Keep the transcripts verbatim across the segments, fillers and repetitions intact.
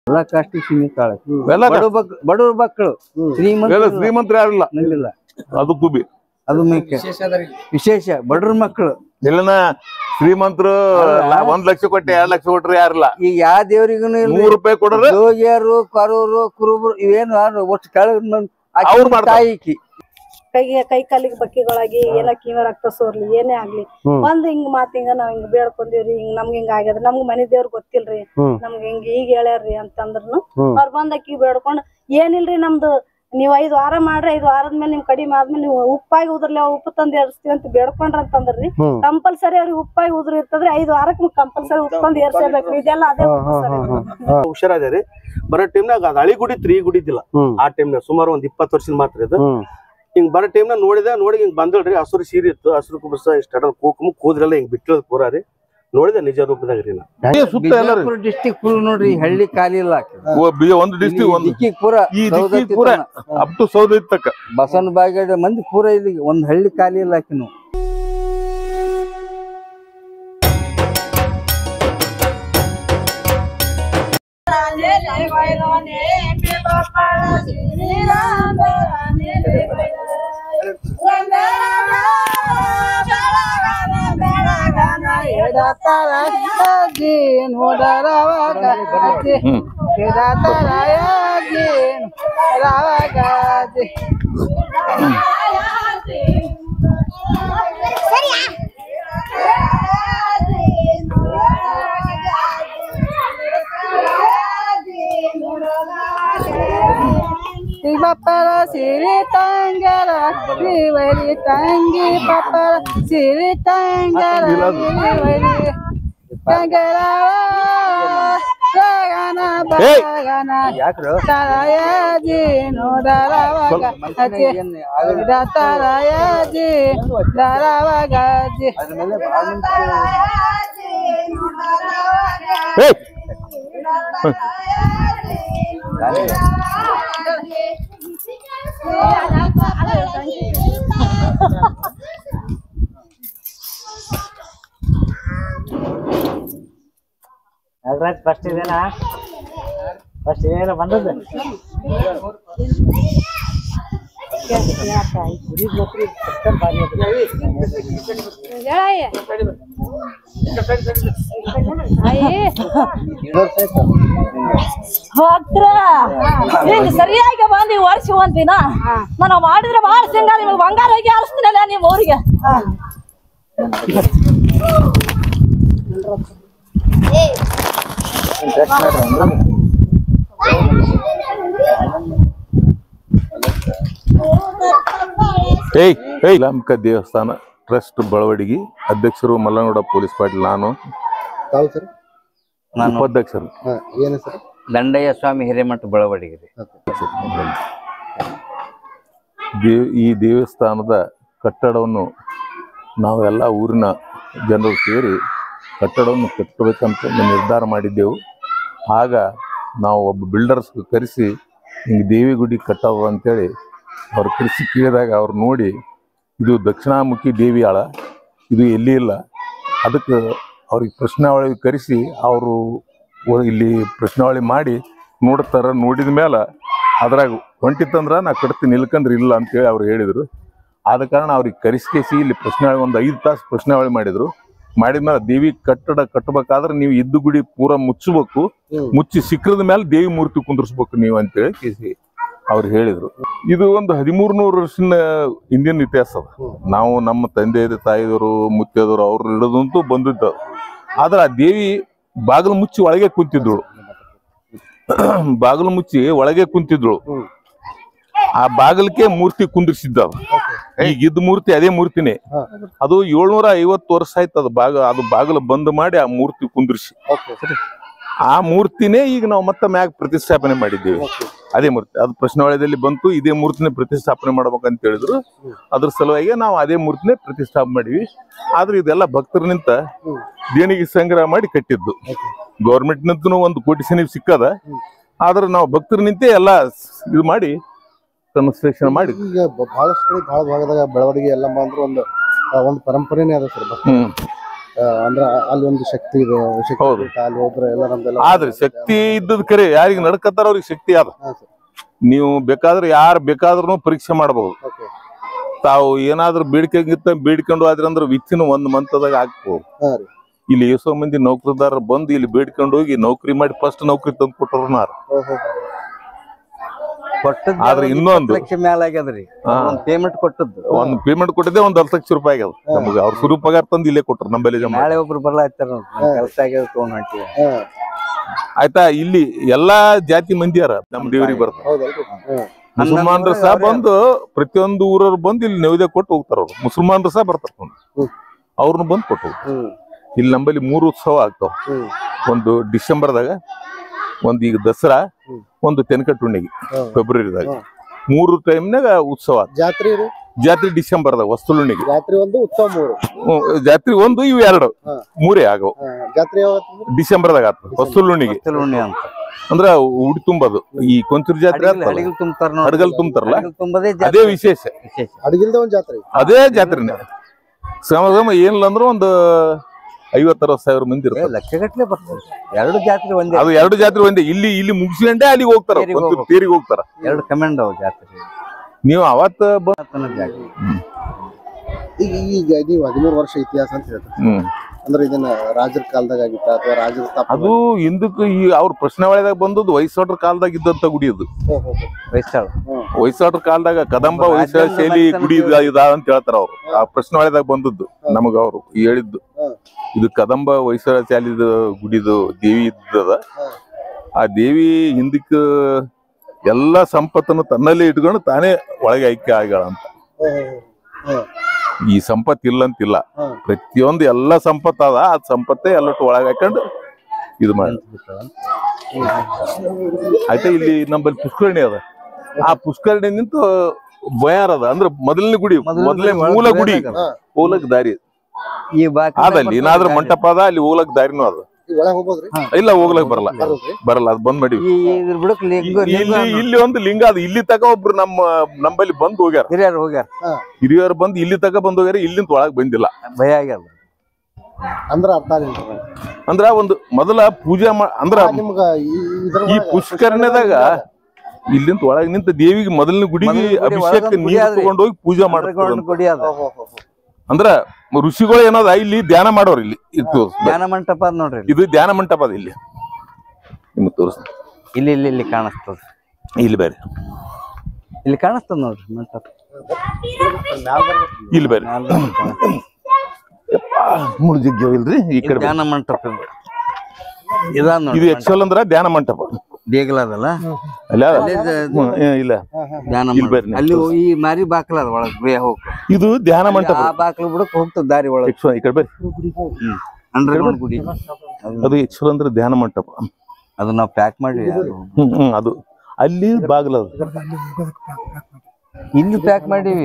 ಎಲ್ಲ ಕಾಸ್ಟ್ ಸೀಮಿತ ಬಡವ್ರ ಮಕ್ಕಳು ಶ್ರೀಮಂತ ಶ್ರೀಮಂತರ ಯಾರಿಲ್ಲ ನಂಗಿಲ್ಲ ಅದು ಕುಬಿ ಅದು ವಿಶೇಷ ಬಡವ್ರ ಮಕ್ಕಳು ಇಲ್ಲನ ಶ್ರೀಮಂತರು ಒಂದ್ ಲಕ್ಷ ಕೊಟ್ಟೆ ಎರಡ್ ಲಕ್ಷ ಕೊಟ್ರೆ ಯಾರಿಲ್ಲ ಈಗ ಯಾವ ದೇವ್ರಿಗೂ ನೂರು ರೂಪಾಯಿ ಕೊಡ್ರೆ ಜೋಗಿಯರು ಕರೂರು ಕುರುಬರು ಇವೇನು ಒಟ್ಟು ಕೆಳಗ ತಾಯಿಕಿ ಕೈಗೆ ಕೈ ಕಾಲಿಗೆ ಬಕ್ಕಿಗಳಾಗಿ ಏನ ಕಿವ ರಕ್ತ ಸೋರ್ಲಿ ಏನೇ ಆಗ್ಲಿ ಒಂದ್ ಹಿಂಗ್ ಮಾತ್ ಹಿಂಗ ನಾವ್ ಹಿಂಗ್ ಬೇಡ್ಕೊಂಡಿವ್ರಿ ಹಿಂಗ್ ನಮ್ಗೆ ಹಿಂಗ ಆಗ್ಯದ ನಮ್ಗ್ ಮನಿ ದೇವ್ರ ಗೊತ್ತಿಲ್ರಿ ನಮ್ಗೆ ಹಿಂಗ ಈಗ ಹೇಳ್ಯಾರ್ರಿ ಅಂತಂದ್ರುನು ಅವ್ರ ಬಂದ್ ಅಕ್ಕಿ ಬೇಡ್ಕೊಂಡ್ ಏನಿಲ್ರಿ ನಮ್ದು ನೀವ್ ಐದ್ ವಾರ ಮಾಡ್ರಿ ಐದ್ ವಾರದ ಮೇಲೆ ನಿಮ್ ಕಡಿಮೆ ಆದ್ಮೇಲೆ ನೀವು ಉಪ್ಪಾಗಿ ಉದ್ರಲಿ ಉಪ್ಪು ತಂದ್ ಏರ್ಸ್ತೀವಿ ಅಂತ ಬೇಡ್ಕೊಂಡ್ರ ಅಂತಂದ್ರಿ ಕಂಪಲ್ಸರಿ ಅವ್ರಿಗೆ ಉಪ್ಪಾಗಿ ಉದ್ರ ಇರ್ತದ್ರಿ ಐದ್ ವಾರಕ್ ಕಂಪಲ್ಸರಿ ಉಪ್ಪು ತಂದ್ ಏರ್ಸೇಬೇಕ್ರಿ ಇದೆಲ್ಲ ಅದೇ ಹುಷಾರಾದ್ರಿ ಬರೋ ಟೈಮ್ನಾಗ ಅದ್ ಹಳಿ ಗುಡಿ ತ್ರೀ ಗುಡಿದಿಲ್ಲ ಆ ಟೈಮ್ನಾಗ ಸುಮಾರು ಒಂದ್ ಇಪ್ಪತ್ತು ವರ್ಷದ ಮಾತ್ರ ಇದು ಹಿಂಗ್ ಬರೋ ಟೈಮ್ನಾಗ ನೋಡಿದೆ ನೋಡಿ ಹಿಂಗ್ ಬಂದಳ್ರಿ ಹಸುರು ಸೀರೆ ಇತ್ತು ಹಸಿರು ಕುಬಸ ಇಷ್ಟ ಕೂಕುಮ್ ಕೂದ್ರೆಲ್ಲ ಹಿಂಗ್ ಬಿಟ್ಟಿರೋದು ಪೂರ ರೀ ನೋಡಿದೆ ನಿಜ ರೂಪದಾಗ್ರಿ ಬಿಜಾಪುರ ಡಿಸ್ಟಿಕ್ ಫುಲ್ ನೋಡ್ರಿ ಹಳ್ಳಿ ಖಾಲಿ ಇಲ್ಲ ಒಂದು ಡಿಸ್ಟಿಕ್ ದಿಕ್ಕಿಗ್ ಪೂರ ಪೂರ ಅಪ್ ಟು ಸೌದ ತಕ್ಕ ಬಸವನ ಬಾಗೇಡ ಮಂದಿ ಪೂರ ಇಲ್ಲಿ ಒಂದ್ ಹಳ್ಳಿ ಖಾಲಿ ಇಲ್ಲ ಆಕಿನು Papara siri tangara riveri tangi papara siri tangara riveri tangara ragana bagana tarayaji no daravaga ati tarayaji daravaga ji hey Nagaraj first ಇದೇನಾ ಫಸ್ಟ್ ಇದೇನ ಬಂದದ್ದು ಸರಿಯಾಗಿ ಬಂದಿ ವರ್ಷ ಒಂದಿನ ನಾನು ಮಾಡಿದ್ರೆ ಬಾಳ ಸಿಂಗಾರ ನಿಮಗೆ ಬಂಗಾರ ಹೋಗಿ ಆರಿಸ್ತೀನಲ್ಲ ನಿಮ್ ಊರಿಗೆ ಏಯ್ ಏಯ್ ಲಂಕ ದೇವಸ್ಥಾನ ಟ್ರಸ್ಟ್ ಬಳವಡಿಗಿ ಅಧ್ಯಕ್ಷರು ಮಲ್ಲನಗೌಡ ಪೊಲೀಸ್ ಪಾಟೀಲ್ ನಾನು ನಾನು ಉಪಾಧ್ಯಕ್ಷರು ದಂಡಯ್ಯ ಸ್ವಾಮಿ ಹಿರೇಮಠ ಬಳವಡಿಗಿರಿ ದೇವ್ ಈ ದೇವಸ್ಥಾನದ ಕಟ್ಟಡವನ್ನು ನಾವೆಲ್ಲ ಊರಿನ ಜನರು ಸೇರಿ ಕಟ್ಟಡವನ್ನು ಕಟ್ಟಬೇಕಂತ ನಿರ್ಧಾರ ಮಾಡಿದ್ದೆವು. ಆಗ ನಾವು ಒಬ್ಬ ಬಿಲ್ಡರ್ಸ್ ಕರೆಸಿ ಹಿಂಗೆ ದೇವಿ ಗುಡಿ ಕಟ್ಟೋದು ಅಂತೇಳಿ ಅವ್ರು ಕರೆಸಿ ಕೇಳಿದಾಗ ಅವ್ರು ನೋಡಿ ಇದು ದಕ್ಷಿಣಾಮುಖಿ ದೇವಿ ಆಳ, ಇದು ಎಲ್ಲಿ ಇಲ್ಲ, ಅದಕ್ಕೆ ಅವ್ರಿಗೆ ಪ್ರಶ್ನಾವಳಿ ಕರೆಸಿ ಅವರು ಇಲ್ಲಿ ಪ್ರಶ್ನಾವಳಿ ಮಾಡಿ ನೋಡ್ತಾರೆ. ನೋಡಿದ ಮೇಲೆ ಅದ್ರಾಗ ಹೊಂಟಿತ್ತಂದ್ರೆ ನಾ ಕಟ್ತೀನಿ, ಇಲ್ಕಂದ್ರೆ ಇಲ್ಲ ಅಂತೇಳಿ ಅವ್ರು ಹೇಳಿದರು. ಆದ ಕಾರಣ ಅವ್ರಿಗೆ ಕರೆಸ್ಕೇಸಿ ಇಲ್ಲಿ ಪ್ರಶ್ನಾವಳಿ ಒಂದು ಐದು ತಾಸು ಪ್ರಶ್ನಾವಳಿ ಮಾಡಿದರು. ಮಾಡಿದ್ಮೇಲೆ ದೇವಿ ಕಟ್ಟಡ ಕಟ್ಟಬೇಕಾದ್ರೆ ನೀವು ಇದ್ದು ಗುಡಿ ಪೂರ ಮುಚ್ಚಬೇಕು, ಮುಚ್ಚಿ ಸಿಕ್ಕರದ ಮೇಲೆ ದೇವಿ ಮೂರ್ತಿ ಕುಂದ್ರಿಸ್ಬೇಕು ನೀವು ಅಂತೇಳಿ ಕೇಸಿ ಅವ್ರು ಹೇಳಿದ್ರು. ಇದು ಒಂದು ಹದಿಮೂರು ನೂರು ವರ್ಷದ ಹಿಂದಿನ ಇತಿಹಾಸ ಅದ. ನಾವು ನಮ್ಮ ತಂದೆ ತಾಯಿದವರು ಮುತ್ತೈದವರು ಅವ್ರು ಹಿಡಿದಂತೂ ಬಂದಿದ್ದ. ಆದ್ರೆ ಆ ದೇವಿ ಬಾಗಿಲು ಮುಚ್ಚಿ ಒಳಗೆ ಕುಂತಿದ್ರು, ಬಾಗಿಲು ಮುಚ್ಚಿ ಒಳಗೆ ಕುಂತಿದ್ರು. ಆ ಬಾಗಿಲಕ್ಕೆ ಮೂರ್ತಿ ಕುಂದಿರ್ಸಿದ್ದ. ಈಗ ಇದ್ದ ಮೂರ್ತಿ ಅದೇ ಮೂರ್ತಿನೇ. ಅದು ಏಳ್ನೂರ ಐವತ್ತು ವರ್ಷ ಆಯ್ತು ಅದು ಬಾಗ ಅದು ಬಾಗಿಲು ಬಂದ್ ಮಾಡಿ ಆ ಮೂರ್ತಿ ಕುಂದಿರ್ಸಿ. ಆ ಮೂರ್ತಿನೇ ಈಗ ನಾವು ಮತ್ತೆ ಮ್ಯಾಗ ಪ್ರತಿಷ್ಠಾಪನೆ ಮಾಡಿದ್ದೇವೆ. ಅದೇ ಮೂರ್ತಿ ಅದು ಪ್ರಶ್ನಾವಳಿಯಲ್ಲಿ ಬಂತು, ಇದೇ ಮೂರ್ತಿನೇ ಪ್ರತಿಷ್ಠಾಪನೆ ಮಾಡ್ಬೇಕಂತ ಹೇಳಿದ್ರು. ಅದ್ರ ಸಲುವಾಗಿ ನಾವು ಅದೇ ಮೂರ್ತಿನೇ ಪ್ರತಿಷ್ಠಾಪನೆ ಮಾಡಿವಿ. ಆದ್ರೆ ಇದೆಲ್ಲ ಭಕ್ತರ ನಿಂತ ದೇಣಿಗೆ ಸಂಗ್ರಹ ಮಾಡಿ ಕಟ್ಟಿದ್ದು. ಗೌರ್ಮೆಂಟ್ ನಿಂತನೂ ಒಂದು ಕೋಟಿ ಸನಿ ಸಿಕ್ಕದ. ಆದ್ರೆ ನಾವು ಭಕ್ತರ ನಿಂತೆ ಎಲ್ಲ ಇದು ಮಾಡಿ ಕನ್ಸ್ಟ್ರಕ್ಷನ್ ಮಾಡಿ. ಈಗ ಬಹಳಷ್ಟು ಕಡೆ ಬಹಳ ಭಾಗದಾಗ ಬೆಳವಣಿಗೆ ಎಲ್ಲ ಅಂದ್ರೆ ಒಂದು ಒಂದು ಪರಂಪರೆನೇ ಅದ ಸರ್. ಅಂದ್ರ ಅಲ್ಲಿ ಒಂದು ಶಕ್ತಿ ಇದೆ, ಶಕ್ತಿ ಪೀಠ, ಅಲ್ಲಿ ಹೋದ್ರೆ ಎಲ್ಲ ನಮ್ದೆಲ್ಲ ಆದ್ರೆ ಶಕ್ತಿ ಇದ್ದದ್ ಕರೆ ಯಾರಿಗೆ ನಡ್ಕತ್ತಾರ ಅವ್ರಿಗೆ ಶಕ್ತಿ ಅದ. ನೀವು ಬೇಕಾದ್ರೆ ಯಾರು ಬೇಕಾದ್ರೂ ಪರೀಕ್ಷೆ ಮಾಡಬಹುದು. ತಾವು ಏನಾದ್ರು ಬೇಡಿಕೆಗಿತ್ತ ಬೇಡ್ಕೊಂಡು ಆದ್ರೆ ಅಂದ್ರೆ ವಿತಿನ್ ಒಂದ್ ಮಂತದಾಗ ಆಗ್ಬಹುದು. ಇಲ್ಲಿ ಎಷ್ಟೋ ಮಂದಿ ನೌಕರಿದಾರ ಬಂದು ಇಲ್ಲಿ ಬೇಡ್ಕೊಂಡು ಹೋಗಿ ನೌಕರಿ ಮಾಡಿ ಫಸ್ಟ್ ನೌಕರಿ ತಂದು ಕೊಟ್ಟರು ನಾರ. ಆದ್ರೆ ಇನ್ನೊಂದು ಪೇಮೆಂಟ್ ಕೊಟ್ಟದ್ದು ಒಂದ್ ಪೇಮೆಂಟ್ ಕೊಟ್ಟಿದ್ದೆ ಒಂದ್ ಹತ್ತು ಲಕ್ಷ ರೂಪಾಯಿ ಆಗ್ಯದ ನಮ್ಗೆ. ಅವ್ರ ಸುರು ಪಗಾರ ತಂದು ಇಲ್ಲೇ ಕೊಟ್ರು ನಂಬಲ್ಲಿ ಜಮಾ. ನಾಳೆ ಒಬ್ರು ಬರ್ಲಾ ಕೆಲಸ ಆಗ್ಯದ ತಗೊಂಡ್ ಹೊಂಟಿವಿ. ಆಯ್ತಾ, ಇಲ್ಲಿ ಎಲ್ಲಾ ಜಾತಿ ಮಂದಿ ಯಾರ ನಮ್ ದೇವ್ರಿಗೆ ಬರ್ತಾರ. ಮುಸಲ್ಮಾನ್ರು ಸಹ ಬಂದು ಪ್ರತಿಯೊಂದು ಊರವ್ರು ಬಂದು ಇಲ್ಲಿ ನೈವೇದ್ಯ ಕೊಟ್ಟು ಹೋಗ್ತಾರ. ಅವ್ರು ಮುಸಲ್ಮಾನ್ರು ಸಹ ಬರ್ತಾರ, ಅವ್ರನ್ನ ಬಂದು ಕೊಟ್ಟು ಹೋಗ್ತಾರ. ಇಲ್ಲಿ ನಂಬಲ್ಲಿ ಮೂರು ಉತ್ಸವ ಆಗ್ತಾವ. ಒಂದು ಡಿಸೆಂಬರ್ದಾಗ, ಒಂದ್ ಈಗ ದಸರಾ, ಒಂದು ತೆನಕಟ್ಟು ಹುಣ್ಣಿಗೆ ಫೆಬ್ರವರಿದಾಗ. ಮೂರು ಟೈಮ್ನಾಗ ಉತ್ಸವ. ಜಾತ್ರೆ ಜಾತ್ರೆ ಡಿಸೆಂಬರ್ದಾಗ ವಸ್ತುಳುಣಿಗೆ ಜಾತ್ರೆ ಒಂದು, ಉತ್ಸವ ಮೂರು. ಜಾತ್ರೆ ಒಂದು, ಇವು ಎರಡು ಮೂರೇ ಆಗವು. ಜಾತ್ರೆ ಡಿಸೆಂಬರ್ದಾಗ ಆಗ್ತದೆ ವಸ್ತುಳುಣಿಗೆ ಅಂತ ಅಂದ್ರ ಉಡಿ ತುಂಬದು. ಈ ಕೊಂಚೂರು ಜಾತ್ರೆ ಅಡಿಗೆ ತುಂಬ್ತಾರ, ಅಡಗಲ್ ತುಂಬ್ತಾರಲ್ಲ, ತುಂಬದೇ ಅದೇ ವಿಶೇಷ. ಅಡಿಗಿಲ್ದ ಒಂದ್ ಜಾತ್ರೆ, ಅದೇ ಜಾತ್ರೆನೇ. ಸಮ ಸಮ ಏನಿಲ್ಲ ಅಂದ್ರೂ ಒಂದು ಐವತ್ತ ಅರವತ್ ಸಾವಿರ ಮಂದಿ ಇರ್ತಾರೆ. ಲಕ್ಷಗಟ್ಲೆ ಬರ್ತಾರೆ. ಎರಡು ಜಾತ್ರೆ ಒಂದೇ. ಅದು ಎರಡು ಜಾತ್ರೆ ಒಂದೇ. ಇಲ್ಲಿ ಇಲ್ಲಿ ಮುಗಿಸ್ಕೊಂಡೆ ಅಲ್ಲಿಗೆ ಹೋಗ್ತಾರ, ತೇರಿಗೆ ಹೋಗ್ತಾರ. ಎರಡು ಕಮೆಂಡ್ ಅವು ಜಾತ್ರೆ. ನೀವು ಅವತ್ತ ಈಗ ಈಗ ನೀವು ಹದಿಮೂರು ವರ್ಷ ಇತಿಹಾಸ ಅಂತ ಹೇಳ್ತಾರೆ. ಹ್ಮ್ ಅಂದ್ರೆ ಇದನ್ನ ರಾಜರ ಕಾಲದಾಗ ಆಗಿತ್ತ ಅಥವಾ ರಾಜರ ಸ್ಥಾಪನೆ? ಅದು ಹಿಂದಕ್ಕೆ ಈ ಅವ್ರ ಪ್ರಶ್ನಾವಳಿದಾಗ ಬಂದದ್ದು ಹೊಯ್ಸಳರ ಕಾಲದಾಗ ಇದ್ದಂತ ಗುಡಿ ಅದು. ಹೊಯ್ಸಳ ಹೊಯ್ಸಳರ ಕಾಲದಾಗ ಕದಂಬ ಹೊಯ್ಸಳ ಶೈಲಿ ಗುಡಿ ಇದ ಅಂತ ಹೇಳ್ತಾರ ಅವ್ರು. ಆ ಪ್ರಶ್ನಾವಳಿದಾಗ ಬಂದದ್ದು ನಮಗ ಅವ್ರು ಹೇಳಿದ್ದು. ಇದು ಕದಂಬ ಹೊಯ್ಸಳ ಶೈಲಿದ ಗುಡಿದು ದೇವಿ ಇದ್ದದ. ಆ ದೇವಿ ಹಿಂದಕ್ಕ ಎಲ್ಲಾ ಸಂಪತ್ತನ್ನು ತನ್ನಲ್ಲೇ ಇಟ್ಕೊಂಡು ತಾನೇ ಒಳಗೆ ಐಕ್ಯ ಆಗ್ಯಾಳ ಅಂತ. ಈ ಸಂಪತ್ ಇಲ್ಲ ಅಂತಿಲ್ಲ, ಪ್ರತಿಯೊಂದು ಎಲ್ಲಾ ಸಂಪತ್ ಅದ. ಅದ್ ಸಂಪತ್ತೇ ಎಲ್ಲಟ್ಟು ಒಳಗೆ ಹಾಕೊಂಡು ಇದು ಮಾಡಿ ಆಯ್ತಾ. ಇಲ್ಲಿ ನಮ್ಮಲ್ಲಿ ಪುಷ್ಕರಣಿ ಅದ. ಆ ಪುಷ್ಕರಣಿ ನಿಂತು ಬಯಾರ್ ಅದ. ಅಂದ್ರೆ ಮೊದಲನೇ ಗುಡಿ, ಮೊದಲನೇ ಮೂಲ ಗುಡಿ ಹೋಲಕ್ ದಾರಿ ಅದಲ್ಲಿ. ಏನಾದ್ರೂ ಮಂಟಪ ಅದ, ಅಲ್ಲಿ ಹೋಗ್ಲಕ್ ದಾರಿನೂ ಅದ. ಇಲ್ಲ ಹೋಗ್ಲಕ್ ಬರಲ್ಲ, ಬರಲ್ಲ. ಅದ್ ಬಂದ್ ಮಾಡಿವಿ. ಇಲ್ಲಿ ಇಲ್ಲಿ ಒಂದು ಲಿಂಗ ಅದ. ಇಲ್ಲಿ ತಕ ಒಬ್ರು ನಮ್ಮ ನಂಬಲ್ಲಿ ಬಂದ್ ಹೋಗ್ಯಾರ, ಹಿರಿಯರು ಹೋಗ್ಯಾರ. ಹಿರಿಯರು ಬಂದು ಇಲ್ಲಿ ತಕ ಬಂದ್ ಹೋಗ್ಯಾರ. ಇಲ್ಲಿಂದ ಒಳಗ್ ಬಂದಿಲ್ಲ. ಭಯ ಆಗ್ಯಾರ. ಅಂದ್ರ ಅರ್ಥ ಅಂದ್ರ ಒಂದು ಮೊದಲ ಪೂಜೆ ಅಂದ್ರ ಈ ಪುಷ್ಕರಣ್ಯದಾಗ ಇಲ್ಲಿಂದ ಒಳಗ್ ನಿಂತ ದೇವಿಗೆ ಮೊದಲನೇ ಗುಡಿಗೆ ಅಭಿಷೇಕ ನೀರು ತಗೊಂಡ್ ಹೋಗಿ ಪೂಜೆ ಮಾಡ್ತಾರೆ. ಅಂದ್ರ ಋಷಿಗಳು ಏನದ ಇಲ್ಲಿ ಧ್ಯಾನ ಮಾಡೋರು. ಇಲ್ಲಿ ಧ್ಯಾನ ಮಂಟಪ ಅದ ನೋಡ್ರಿ. ಇದು ಧ್ಯಾನ ಮಂಟಪ ಅದ. ಇಲ್ಲಿ ನಿಮ್ಗೆ ತೋರಿಸ್. ಇಲ್ಲಿ ಇಲ್ಲಿ ಇಲ್ಲಿ ಕಾಣಿಸ್ತದ. ಇಲ್ಲಿ ಬೇರೆ ಇಲ್ಲಿ ಕಾಣಿಸ್ತದ ನೋಡ್ರಿ ಮಂಟಪ. ಇಲ್ಲಿ ಬೇರೆ ಮುಳುಜಿಗ್ಗಿಲ್ರಿ. ಈ ಕಡೆ ಧ್ಯಾನ ಮಂಟಪ ಇದು ಆಕ್ಚುಲ್ ಅಂದ್ರ ಧ್ಯಾನ ಮಂಟಪ. ದೇಗಲದಲ್ಲ ಅಲ್ಲ ಇಲ್ಲ ಧ್ಯಾನ ಅಲ್ಲಿ ಈ ಮಾರಿ ಬಾಕ್ಲ ಅದ ಒಳಗ್ ಹೋಗ್. ಇದು ಧ್ಯಾನ ಮಂಟಪ. ಆ ಬಾಕ್ಲ ಬಿಡಕ್ ಹೋಗ್ತದ ದಾರಿ ಒಳಗೆ. ಈ ಕಡೆ ಬರ್ರಿ. ಅಂಡರ್ಗ್ರೌಂಡ್ ಗುಡಿ ಅದು ಆಕ್ಚುಲ್ ಅಂದ್ರೆ ಧ್ಯಾನ ಮಂಟಪ. ಅದು ನಾವು ಪ್ಯಾಕ್ ಮಾಡಿ ಹ್ಮ್ ಹ್ಮ್ ಅದು ಅಲ್ಲಿ ಬಾಗ್ಲ ಇಲ್ಲಿ ಪ್ಯಾಕ್ ಮಾಡಿವಿ.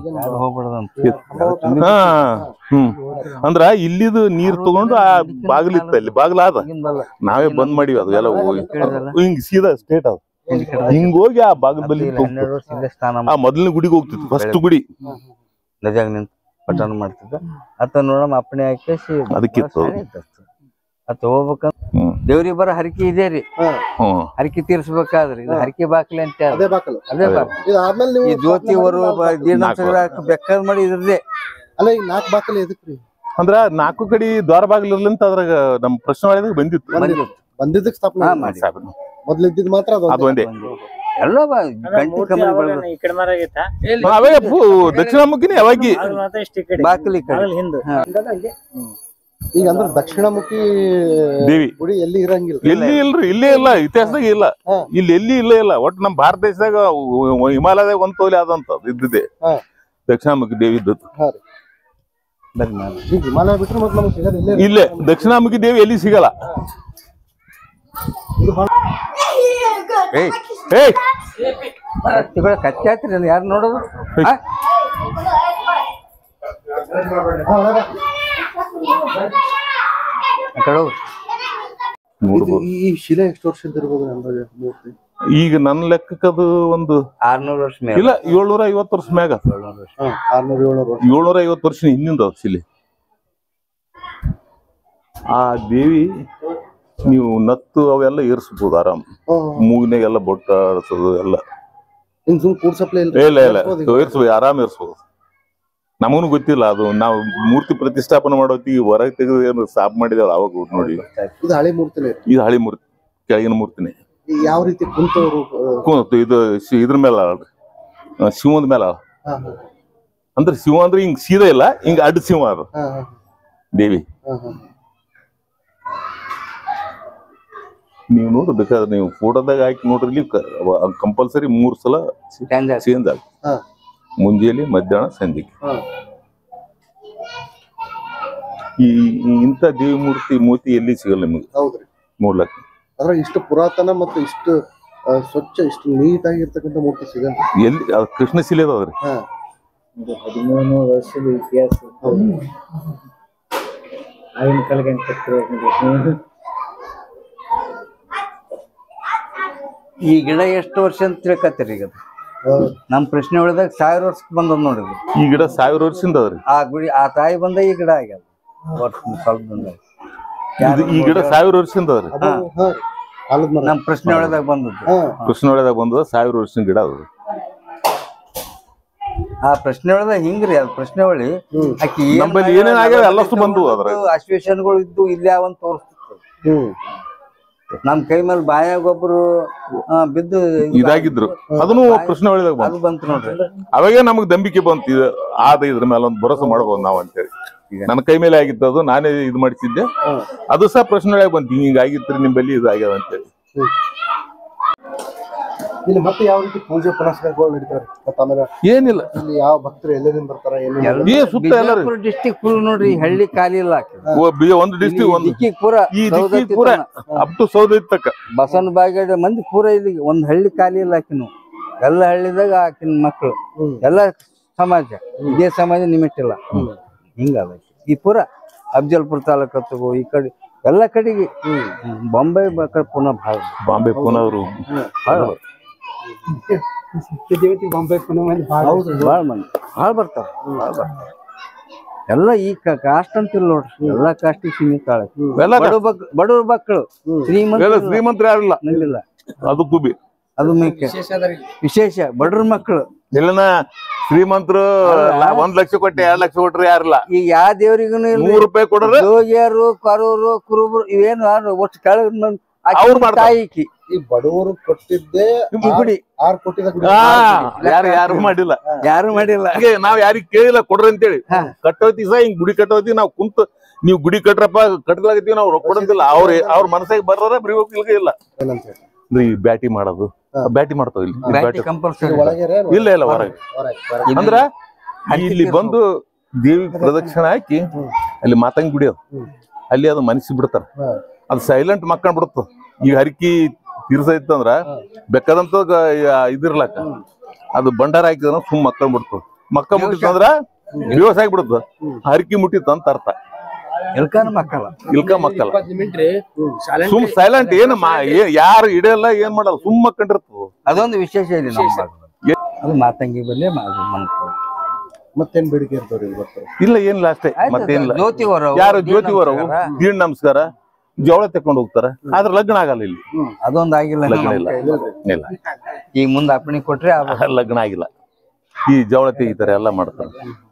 ಹಾ ಹ್ಮ್ ಅಂದ್ರ ಇಲ್ಲಿದು ನೀರ್ ತಗೊಂಡು ಆ ಬಾಗ್ಲಿತ್ತ. ಅಲ್ಲಿ ಬಾಗ್ಲ ಅದ, ನಾವೇ ಬಂದ್ ಮಾಡಿವಿ. ಅದು ಎಲ್ಲ ಹಿಂಗ್ ಸೀದಾ ಸ್ಟೇಟ್ ಅದ. ಹಿಂಗ ಹೋಗಿ ಆ ಬಾಗ್ಲ ಬಲ್ಲಿ ಆ ಮೊದಲನೇ ಗುಡಿಗೆ ಹೋಗ್ತಿತ್ತು. ಫಸ್ಟ್ ಗುಡಿ ನದಿಯಾಗ ನಿಂತು ಪಠಣ ಮಾಡ್ತಿದ್ದ. ಅತ್ತ ನೋಡಮ್ಮ ಅಪ್ಪಣೆ ಹಾಕಿ ಅದಕ್ಕಿತ್ತು. ಅತ್ತ ಹೋಗ್ಬೇಕಂತ ದೇವ್ರಿಗೆ ಬರೋ ಹರಕೆ ಇದೆ ರೀ. ಹರಕೆ ತೀರ್ಸ್ಬೇಕಾದ್ರಿ ಇದು ಹರಕೆ ಬಾಕ್ಲಿ ಅಂತ. ಅದೇ ಬಾಕಲು ಅದೇ ಬಾಕಲು. ಈ ಜ್ಯೋತಿವರು ಬೇಕಾದ್ ಮಾಡಿ ಇದ್ರದೇ ಅಲ್ಲ. ಈಗ ನಾಲ್ಕು ಬಾಕಲು ಎದಕ್ರಿ ಅಂದ್ರ ನಾಲ್ಕು ಕಡೆ ದ್ವಾರ ಬಾಗಿಲು ಇರ್ಲಿಂತ ಅದ್ರಾಗ ನಮ್ ಪ್ರಶ್ನೆ ಒಳಗೆ ಬಂದಿತ್ತು. ಬಂದಿದ್ದಕ್ಕೆ ಸ್ಥಾಪನೆ ಮಾಡಿ. ಮೊದ್ಲು ಇದ್ದಿದ್ ಮಾತ್ರ ಅದು ಒಂದೇ. ಎಲ್ಲ ಗಂಟಿ ಕಮ್ಮಿ ಅವೇ ದಕ್ಷಿಣಮುಖಿನೇ ಯಾವಾಗಿ ಬಾಕಲಿ ಈಗ ಅಂದ್ರೆ ದಕ್ಷಿಣಮುಖಿ ದೇವಿ ಗುಡಿ ಎಲ್ಲಿ ಇರಂಗಿಲ್ಲ. ಎಲ್ಲಿ ಇಲ್ರಿ, ಇಲ್ಲೇ ಇಲ್ಲ. ಇತಿಹಾಸದಾಗ ಇಲ್ಲ. ಇಲ್ಲಿ ಎಲ್ಲಿ ಇಲ್ಲೇ ಇಲ್ಲ. ಒಟ್ಟು ನಮ್ ಭಾರತ ದೇಶದಾಗ ಹಿಮಾಲಯದಾಗ ಒಂದ್ ತೋಲಿ ಆದಂತ ಇದ್ದಿದೆ ದಕ್ಷಿಣಾಮುಖಿ ದೇವಿ ಇದ್ದದ್ದು. ಹಿಮಾಲಯ ಬಿಟ್ರೆ ಮತ್ತೆ ನಮ್ಗೆ ಸಿಗೋದು ಇಲ್ಲೇ. ಇಲ್ಲೇ ದಕ್ಷಿಣಾಮುಖಿ ದೇವಿ ಎಲ್ಲಿ ಸಿಗಲ್ಲ. ಕಚ್ಚಿ ಹಾಕ್ರಿ ಯಾರು ನೋಡೋದು. ಈ ಶಿಲೆ ಎಷ್ಟು ವರ್ಷದ ಇರ್ಬೋದು ಅಂದಾಜು ಮೂರ್ತಿ? ಈಗ ನನ್ನ ಲೆಕ್ಕಕ್ಕದು ಒಂದು ಆರ್ನೂರು ವರ್ಷ ಇಲ್ಲ, ಏಳ್ನೂರ ಐವತ್ತು ವರ್ಷ ಮ್ಯಾಗ. ಆರ್ನೂರ ಏಳ್ನೂರು ಏಳ್ನೂರ ಐವತ್ತು ವರ್ಷ ಹಿಂದಿಂದ ಶಿಲೆ. ಆ ದೇವಿ ನೀವು ನತ್ತು ಅವೆಲ್ಲ ಏರ್ಸ್ಬೋದು ಆರಾಮ್. ಮೂಗಿನಾಗೆಲ್ಲ ಬೊಟ್ಟ ಆಡ್ಸೋದು ಎಲ್ಲ ಇಲ್ಲ ಇಲ್ಲ ಏರ್ಸ್ಬೋದು, ಆರಾಮ್ ಏರ್ಸ್ಬೋದು. ನಮಗೂ ಗೊತ್ತಿಲ್ಲ ಅದು. ನಾವು ಮೂರ್ತಿ ಪ್ರತಿಷ್ಠಾಪನೆ ಮಾಡೋತ್ತಿಗೆ ಹೊರಗೆ ತೆಗೆದು ಏನು ಸಾಫ್ ಮಾಡಿದೇವಲ್ಲ ಅವಾಗ ನೋಡಿ. ಇದು ಹಳೆ ಮೂರ್ತಿನೇ, ಇದು ಹಳಿ ಮೂರ್ತಿ, ಕೆಳಗಿನ ಮೂರ್ತಿನೇ. ಯಾವ ರೀತಿ ಕುಂತವರು ಕುಂತು ಇದು ಇದ್ರ ಮೇಲೆ ಶಿವದ ಮೇಲೆ ಅಂದ್ರೆ ಶಿವ ಅಂದ್ರೆ ಹಿಂಗ್ ಸೀದಾ ಇಲ್ಲ, ಹಿಂಗ ಅಡ್ಡ ಶಿವ ಅದು ದೇವಿ. ನೀವು ನೋಡ್ರಿ ಬೇಕಾದ್ರೆ ನೀವು ಫೋಟೋದಾಗ ಹಾಕಿ ನೋಡ್ರಿ, ಕಂಪಲ್ಸರಿ ಮೂರ್ ಸಲ ಚೇಂಜ್ ಆಗ, ಮುಂಜಾನೆ ಮಧ್ಯಾಹ್ನ ಸಂಜೆಗೆ. ಈ ಇಂಥ ದೇವಿ ಮೂರ್ತಿ ಮೂರ್ತಿ ಎಲ್ಲಿ ಸಿಗಲ್ಲ ನಿಮಗೆ ನೋಡ್ಲಕ್ಕ. ಅದ್ರ ಇಷ್ಟು ಪುರಾತನ ಮತ್ತು ಇಷ್ಟು ಸ್ವಚ್ಛ ಇಷ್ಟು ನೀಟ್ ಆಗಿರ್ತಕ್ಕಂಥ ಮೂರ್ತಿ ಸಿಗಲ್ಲ ಎಲ್ಲಿ. ಕೃಷ್ಣ ಶಿಲೆ ಅದಾವ್ರಿ. ಹದಿಮೂರು ವರ್ಷದ ಇತಿಹಾಸ ಆಗಿನ ಕಾಲಕ್ಕೆ ಈ ಗಿಡ ಎಷ್ಟು ವರ್ಷ ಅಂತ ತಿಳ್ಕತ್ತೀರಿ ಈಗ? ನಮ್ ಪ್ರಶ್ನೆ ಒಳದಾಗ ಸಾವಿರ ವರ್ಷಕ್ಕೆ ಬಂದದ್ ನೋಡಿದ್ರಿ. ಈ ಗಿಡ ಸಾವಿರ ವರ್ಷದಿಂದ ಅದ್ರಿ. ಆ ಗುಡಿ ಆ ತಾಯಿ ಬಂದ ಈ ಗಿಡ ಆಗ್ಯದ ವರ್ಷ ಸ್ವಲ್ಪ ಬಂದ. ಈ ಗಿಡ ಸಾವಿರ ವರ್ಷದಿಂದ ಅದ್ರಿ. ನಮ್ ಪ್ರಶ್ನೆ ಒಳದಾಗ ಬಂದದ್ದು. ಪ್ರಶ್ನೆ ಒಳದಾಗ ಬಂದದ ಸಾವಿರ ವರ್ಷದ ಗಿಡ ಅದು. ಆ ಪ್ರಶ್ನೆ ಒಳದಾಗ ಹಿಂಗ್ರಿ ಅದ್ ಪ್ರಶ್ನೆ ಒಳಿ ಆಕಿ ನಮ್ಮಲ್ಲಿ ಏನೇನ್ ಆಗ್ಯಾವ ಎಲ್ಲಷ್ಟು ಬಂದು ಅದ್ರ ಅಶ್ವೇಷನ್ಗಳು ಇದ್ದು ಇಲ್ಲಿ ಯಾವಂತ ತೋರಿಸ್ತಿತ್ತು. ನಮ್ ಕೈ ಮೇಲೆ ಬಾಯಾಗ ಒಬ್ರು ಬಿದ್ದು ಇದಾಗಿದ್ರು, ಅದನ್ನು ಪ್ರಶ್ನೆ ಒಳದಾಗ ಅದು ಬಂತು ನೋಡ್ರಿ. ಅವಾಗೇ ನಮಗ್ ನಂಬಿಕೆ ಬಂತು, ಆದ ಇದ್ರ ಮೇಲೆ ಒಂದು ಭರೋಸೆ ಮಾಡ್ಬೋದು ನಾವ್ ಅಂತೇಳಿ. ನನ್ನ ಕೈ ಮೇಲೆ ಆಗಿತ್ತು ಅದು, ನಾನೇ ಇದು ಮಾಡಿಸಿದ್ದೆ. ಅದು ಸಹ ಪ್ರಶ್ನೆ ಒಳಗೆ ಬಂತು, ಹಿಂಗ ಆಗಿತ್ರಿ ನಿಮ್ಮಲ್ಲಿ ಇದು ಆಗ್ಯಾವ ಅಂತೇಳಿ. ಇಲ್ಲಿ ಮತ್ತೆ ಯಾವ ರೀತಿ ಪೂಜೆ ಪುನಸ್ಕಾರಗಳು ನಡೀತಾರೆ? ಆಮೇಲೆ ಏನಿಲ್ಲ, ಇಲ್ಲಿ ಯಾವ ಭಕ್ತರು ಎಲ್ಲರಿಂದ ಬರ್ತಾರ? ಸುತ್ತ ಎಲ್ಲ ಡಿಸ್ಟಿಕ್ ಫುಲ್ ನೋಡ್ರಿ, ಹಳ್ಳಿ ಖಾಲಿ ಇಲ್ಲ. ಒಂದು ಡಿಸ್ಟಿಕ್ ಒಂದು ಪೂರ ಈ ದಿಕ್ಕಿಗೆ ಪೂರ ಅಪ್ ಟು ಸೌದ ತಕ್ಕ ಬಸವನ ಬಾಗೇಡ ಮಂದಿ ಪೂರ ಇಲ್ಲಿ ಒಂದ್ ಹಳ್ಳಿ ಖಾಲಿ ಇಲ್ಲ. ಆಕಿನು ಎಲ್ಲ ಹಳ್ಳಿದಾಗ ಆಕಿನ ಮಕ್ಕಳು ಎಲ್ಲ ಸಮಾಜ, ಇದೇ ಸಮಾಜ ನಿಮಿಟ್ಟಿಲ್ಲ. ಹಿಂಗದ ಈ ಪೂರ ಅಫಜಲ್ಪುರ ತಾಲೂಕು ತಗೋ, ಈ ಕಡೆ ಎಲ್ಲ ಕಡೆಗೆ ಬಾಂಬೆ ಪುನಃ ಭಾಳ ಬಾಂಬೆ ಪುನಃ ಅವರು ಬಾಂಬೆ ಪುನಃ ಮಂದಿ ಭಾಳ ಭಾಳ ಮಂದಿ ಭಾಳ ಬರ್ತಾರ ಭಾಳ ಬರ್ತಾರ. ಎಲ್ಲ ಈ ಕಾಸ್ಟ್ ಅಂತಿಲ್ಲ ನೋಡ್ರಿ, ಎಲ್ಲಾ ಕಾಸ್ಟಿಗೆ ಸೀಮಿತ. ಬಡವ್ರ ಮಕ್ಕಳು, ಶ್ರೀಮಂತ ಶ್ರೀಮಂತರ ಯಾರಿಲ್ಲ ನಂಗಿಲ್ಲ. ಅದು ಕುಬಿ ಅದು ವಿಶೇಷ. ಬಡವ್ರ ಮಕ್ಕಳು ಇಲ್ಲನ ಶ್ರೀಮಂತರು ಒಂದ್ ಲಕ್ಷ ಕೊಟ್ಟೆ ಎರಡ್ ಲಕ್ಷ ಕೊಟ್ರೆ ಯಾರಿಲ್ಲ. ಈಗ ಯಾವ ದೇವ್ರಿಗೂ ನೂರು ರೂಪಾಯಿ ಕೊಡ್ರೆ ಜೋಗಿಯರು, ಕರೂರು, ಕುರುಬರು ಇವೇನು ಒಟ್ಟು ಕೆಳಗ ತಾಯಿಕಿ. ಈ ಬಡವರು ಕೊಟ್ಟಿದ್ದೆ ಗುಡಿ ಆರ್ ಕೊಟ್ಟಿದ ಗುಡಿ ಯಾರು ಯಾರು ಮಾಡಿಲ್ಲ, ಯಾರು ಮಾಡಿಲ್ಲ. ನಾವ್ ಯಾರಿಗ್ ಕೇಳಿಲ್ಲ ಕೊಡ್ರಿ ಅಂತೇಳಿ. ಕಟ್ಟೋತಿ ಸಹ ಹಿಂಗ್ ಗುಡಿ ಕಟ್ಟೋತಿ ನಾವ್ ಕುಂತ ನೀವ್ ಗುಡಿ ಕಟ್ರಪ್ಪ ಕಟ್ಲಾಗತ್ತೀವಿ, ನಾವ್ ರೊಕ್ಕ ಕೊಡಂತಿಲ್ಲ. ಅವ್ರ ಅವ್ರ ಮನಸ್ಸಾಗ ಬರ್ರ ಬರೀಬೇಕು ಇಲ್ಗ ಇಲ್ಲ. ಈ ಬ್ಯಾಟಿ ಮಾಡೋದು, ಬ್ಯಾಟಿ ಮಾಡ್ತಾವ ಇಲ್ಲಿ ಇಲ್ಲ ಇಲ್ಲ ಹೊರಗೆ. ಅಂದ್ರ ಇಲ್ಲಿ ಬಂದು ದೇವಿ ಪ್ರದಕ್ಷಿಣೆ ಹಾಕಿ ಅಲ್ಲಿ ಮಾತಂಗಿ ಗುಡಿ ಅದ, ಅಲ್ಲಿ ಅದು ಮನಸ್ಸಿ ಬಿಡ್ತಾರ. ಅದು ಸೈಲೆಂಟ್ ಮಕ್ಕಳ್ ಬಿಡುತ್ತ. ಈಗ ಹರಿಕಿ ತೀರ್ಸೈತಂದ್ರ ಬೇಕಾದಂತ ಇದಿರ್ಲಕ್ಕ ಅದು ಬಂಡಾರ ಹಾಕಿದ್ರ ಸುಮ್ ಮಕ್ಕಳ್ ಬಿಡ್ತದ. ಮಕ್ಕ ಮುಟ್ಟಿತ್ತಂದ್ರ ದಿವಸ ಆಗಿಬಿಡುತ್ತ. ಹರಿಕಿ ಮುಟ್ಟಿತ್ತ ಅಂತ ಅರ್ಥ. ಇಲ್ಕಾನ ಮಕ್ಕಳ ಇಲ್ಕ ಮಕ್ಕಳ ಸುಮ್ ಸೈಲೆಂಟ್ ಏನು ಯಾರು ಇಡಲ್ಲ, ಏನ್ ಮಾಡಲ್ಲ, ಸುಮ್ ಮಕ್ಕಂಡಿರ್ತದ. ಅದೊಂದು ವಿಶೇಷ ಇದೆ ನಮ್ಮ ಅದು ಮಾತಂಗಿ ಬಲ್ಲಿ ಮನ್ಕೊ. ಮತ್ತೇನ್ ಬೇಡಿಕೆ ಇರ್ತಾವ್ರಿ ಇವತ್ತು? ಇಲ್ಲ ಏನಿಲ್ಲ ಅಷ್ಟೇ, ಮತ್ತೇನಿಲ್ಲ. ಜ್ಯೋತಿವರ ಯಾರು ಜ್ಯೋತಿವರವು ದೀಡ್ ನಮಸ್ಕಾರ ಜವಳ ತಕೊಂಡ್ ಹೋಗ್ತಾರ, ಆದ್ರೆ ಲಗ್ನ ಆಗಲ್ಲ ಇಲ್ಲಿ. ಅದೊಂದ್ ಆಗಿಲ್ಲ, ಲಗ್ನ ಇಲ್ಲ ಇಲ್ಲ. ಈಗ ಮುಂದೆ ಅಪ್ಪಣೆ ಕೊಟ್ರೆ ಲಗ್ನ ಆಗಿಲ್ಲ. ಈ ಜವಳ ತೆಗಿತಾರೆ, ಎಲ್ಲ ಮಾಡ್ತಾರ.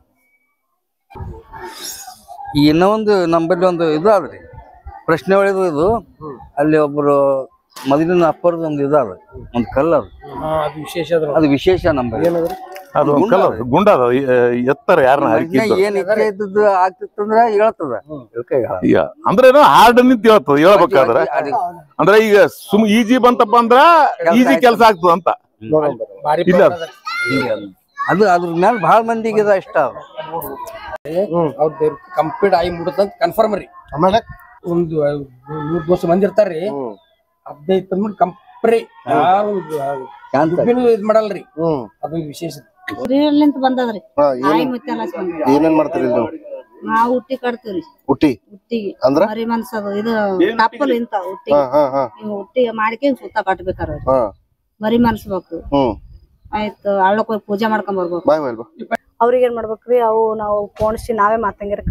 ಇನ್ನೂ ಒಂದು ನಮ್ಮಲ್ಲಿ ಒಂದು ಇದು ಆದ್ರಿ ಪ್ರಶ್ನೆ ಒಳದು. ಇದು ಅಲ್ಲಿ ಒಬ್ರು ಮೊದಲಿನ ಅಪ್ಪರದ ಒಂದು ಇದು ಅದ, ಒಂದು ಕಲ್ಲ ಅದು, ಅದು ವಿಶೇಷ ನಮ್ಮಲ್ಲಿ. ಅದು ಕಲ್ಲ ಗುಂಡ ಅದ, ಎತ್ತರ ಯಾರನ್ನ ಏನ್ ಇಚ್ಛೆ ಇದ್ದದ್ದು ಆಗ್ತಿತ್ತಂದ್ರ ಹೇಳ್ತದ. ಅಂದ್ರೆ ಹಾರ್ಡ್ ನಿಂತ ಹೇಳ್ತದ ಹೇಳ್ಬೇಕಾದ್ರ. ಅಂದ್ರೆ ಈಗ ಸುಮ್ ಈಜಿ ಬಂತಪ್ಪ ಅಂದ್ರ ಈಜಿ ಕೆಲ್ಸ ಆಗ್ತದ ಅಂತ ಇಲ್ಲ. ಅದು ಅದ್ರ ಮ್ಯಾಲ ಬಹಳ ಮಂದಿಗೆ ಇಷ್ಟ ಅದ. ಅವ್ರ ಕಂಪ್ಲೀಟ್ ಆಗಿ ಮುಡುತ್ತಂತ ಕನ್ಫರ್ಮ್ ರೀ. ಆಮೇಲೆ ಒಂದು ನೂರ್ ದೋಸ ಮಂದಿ ಇರ್ತಾರ್ರಿ, ಹದಿನೈದು ತಂದ್ಬಿಟ್ಟು ಕಂಪ್ರಿ ಯಾರು ಇದ್ ಮಾಡಲ್ರಿ. ಅದೊಂದು ವಿಶೇಷ ಬಂದದ್ರಿ. ಏನೇನ್ ಮಾಡ್ತೀರಿ ನೀವು? ನಾವು ಉಟ್ಟಿ ಕಟ್ತೀವ್ರಿ. ಉಟ್ಟಿ ಉಟ್ಟಿಗೆ ಅಂದ್ರ ಮರಿ ಮನ್ಸದು ಇದು ತಪ್ಪಲ್ ಇಂತ ಉಟ್ಟಿ ಉಟ್ಟಿಗೆ ಮಾಡಿಕೆ ಸುತ್ತ ಕಟ್ಬೇಕಾರ ಮರಿ ಮನ್ಸ್ಬೇಕು. ಆಯ್ತು ಹಳ್ಳಕ್ ಹೋಗಿ ಪೂಜೆ ಮಾಡ್ಕೊಂಡ್ ಬರ್ಬೇಕು. ಅವ್ರಿಗೆ ಏನ್ ಮಾಡ್ಬೇಕ್ರಿ, ಅವು ನಾವು ಪೋಣಿಸಿ ನಾವೇ ಮಾತಂಗಿರ ಕಟ್ಬೇಕ್ರಿ.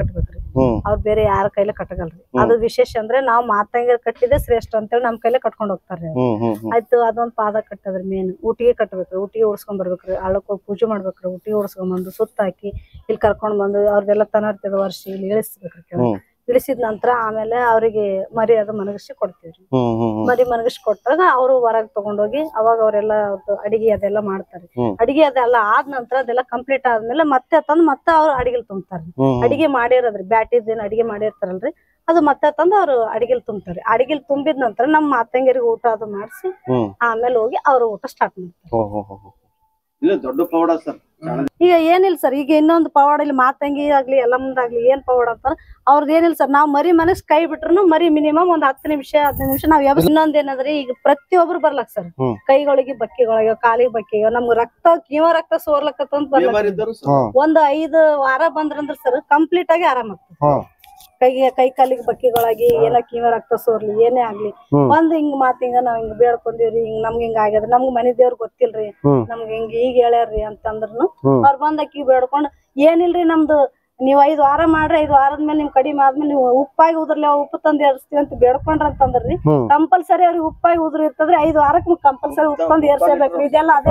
ಅವ್ರ ಬೇರೆ ಯಾರ ಕೈಲೇ ಕಟ್ಟಗಲ್ರಿ ಅದು ವಿಶೇಷ ಅಂದ್ರೆ ನಾವ್ ಮಾತಂಗಿರ್ ಕಟ್ಟಿದೆ ಶ್ರೇಷ್ಠ ಅಂತೇಳಿ ನಮ್ ಕೈಲೇ ಕಟ್ಕೊಂಡ್ ಹೋಗ್ತಾರ್ರಿ ಆಯ್ತು ಅದೊಂದ್ ಪಾದ ಕಟ್ಟದ್ರಿ ಮೇನ್ ಊಟಿಗೆ ಕಟ್ಟಬೇಕ್ರಿ ಊಟಿಗೆ ಓಡಿಸ್ಕೊಂಡ್ ಬರ್ಬೇಕ್ರಿ ಹಳ್ಳಕ್ ಹೋಗಿ ಪೂಜೆ ಮಾಡ್ಬೇಕ್ರಿ ಊಟಿಗೆ ಓಡಿಸ್ಕೊಂಡ್ ಬಂದು ಸುತ್ತ ಹಾಕಿ ಇಲ್ಲಿ ಕರ್ಕೊಂಡ್ ಬಂದು ಅವ್ರದೆಲ್ಲ ತನರ್ತದ ವರ್ಷ ಇಲ್ಲಿ ಇಳಿಸ್ಬೇಕ್ರಿ ಇಳಿಸಿದ ನಂತರ ಆಮೇಲೆ ಅವ್ರಿಗೆ ಮರಿ ಅದು ಮನಗಿಸಿ ಕೊಡ್ತೀವ್ರಿ ಮರಿ ಮನಗಿಸಿ ಕೊಟ್ಟಾಗ ಅವರು ಹೊರಗ್ ತಗೊಂಡೋಗಿ ಅವಾಗ ಅವರೆಲ್ಲ ಅಡಿಗೆ ಅದೆಲ್ಲ ಮಾಡ್ತಾರೆ ಅಡಿಗೆ ಅದೆಲ್ಲ ಆದ ನಂತರ ಅದೆಲ್ಲ ಕಂಪ್ಲೀಟ್ ಆದ್ಮೇಲೆ ಮತ್ತೆ ತಂದ್ ಮತ್ತೆ ಅವ್ರು ಅಡಿಗೆಲ್ ತುಂಬ್ತಾರ್ರಿ ಅಡಿಗೆ ಮಾಡಿರೋದ್ರಿ ಬ್ಯಾಟಿದೇನ್ ಅಡಿಗೆ ಮಾಡಿರ್ತಾರಲ್ರಿ ಅದು ಮತ್ತೆ ತಂದು ಅವ್ರು ಅಡಿಗೆಲ್ ತುಂಬ್ತಾರೆ ಅಡಿಗೆಲ್ ತುಂಬಿದ ನಂತರ ನಮ್ ಮಾತಂಗಿರಿಗೆ ಊಟ ಅದು ಮಾಡಿಸಿ ಆಮೇಲೆ ಹೋಗಿ ಅವ್ರು ಊಟ ಸ್ಟಾರ್ಟ್ ಮಾಡ್ತಾರೆ. ದೊಡ್ಡ ಪವಾಡ ಸರ್ ಈಗ ಏನಿಲ್ಲ ಸರ್ ಈಗ ಇನ್ನೊಂದು ಪವಾಡ ಇಲ್ಲಿ ಮಾತಂಗಿ ಆಗ್ಲಿ ಎಲ್ಲ ಮುಂದಾಗ್ಲಿ ಏನ್ ಪವಾಡ ಅಂತಾರ ಅವ್ರದ್ದು ಏನಿಲ್ಲ ಸರ್ ನಾವ್ ಮರಿ ಮನಸ್ ಕೈ ಬಿಟ್ರು ಮರಿ ಮಿನಿಮಮ್ ಒಂದ್ ಹತ್ತು ನಿಮಿಷ ಹದಿನೈದು ನಿಮಿಷ ನಾವ್ ಯಾವ ಇನ್ನೊಂದ್ ಏನಂದ್ರೆ ಈಗ ಪ್ರತಿಯೊಬ್ರು ಬರ್ಲಕ್ ಸರ್ ಕೈಗಳಿಗೆ ಬಕ್ಕಿಗಳಿಗೆ ಕಾಲಿಗೆ ಬಕ್ಕಿಗೆ ನಮ್ಗ್ ರಕ್ತ ಕೀವ ರಕ್ತ ಸೋರ್ಲಕತ್ತಂತ ಬರ್ಲಕ್ ಒಂದ್ ಐದು ವಾರ ಬಂದ್ರಂದ್ರ ಸರ್ ಕಂಪ್ಲೀಟ್ ಆಗಿ ಆರಾಮ ಆಗ್ತದೆ. ಕೈಗೆ ಕೈ ಕಾಲಿಗೆ ಬಕ್ಕಿಗಳಾಗಿ ಏನ ಕೀವ ರಕ್ತ ಸೋರ್ಲಿ ಏನೇ ಆಗ್ಲಿ ಒಂದ್ ಹಿಂಗ್ ಮಾತ್ ಹಿಂಗ ನಾವ್ ಹಿಂಗ್ ಬೇಡ್ಕೊಂಡಿವ್ರಿ ಹಿಂಗ್ ನಮ್ಗೆ ಹಿಂಗ ಆಗ್ಯದ ನಮ್ಗ್ ಮನಿ ದೇವ್ರ ಗೊತ್ತಿಲ್ರಿ ನಮ್ಗೆ ಹಿಂಗ್ ಈಗ ಹೇಳ್ಯಾರ್ರಿ ಅಂತಂದ್ರುನು ಅವ್ರ ಬಂದ್ ಅಕ್ಕಿ ಬೇಡ್ಕೊಂಡ್ ಏನಿಲ್ರಿ ನಮ್ದು ನೀವ್ ಐದ್ ವಾರ ಮಾಡ್ರಿ ಐದ್ ವಾರದ್ಮೇಲೆ ನಿಮ್ ಕಡಿಮೆ ಆದ್ಮೇಲೆ ನೀವು ಉಪ್ಪಾಗಿ ಉದ್ರಲಿ ಉಪ್ಪು ತಂದ್ ಏರ್ಸ್ತೀವಿ ಅಂತ ಬೇಡ್ಕೊಂಡ್ರ ಅಂತಂದ್ರಿ ಕಂಪಲ್ಸರಿ ಅವ್ರಿಗೆ ಉಪ್ಪಾಗಿ ಉದ್ರ ಇರ್ತದ್ರಿ ಐದ್ ವಾರಕ್ ಕಂಪಲ್ಸರಿ ಉಪ್ಪು ತಂದ್ ಏರ್ಸೇಬೇಕ್ರಿ ಇದೆಲ್ಲ ಅದೇ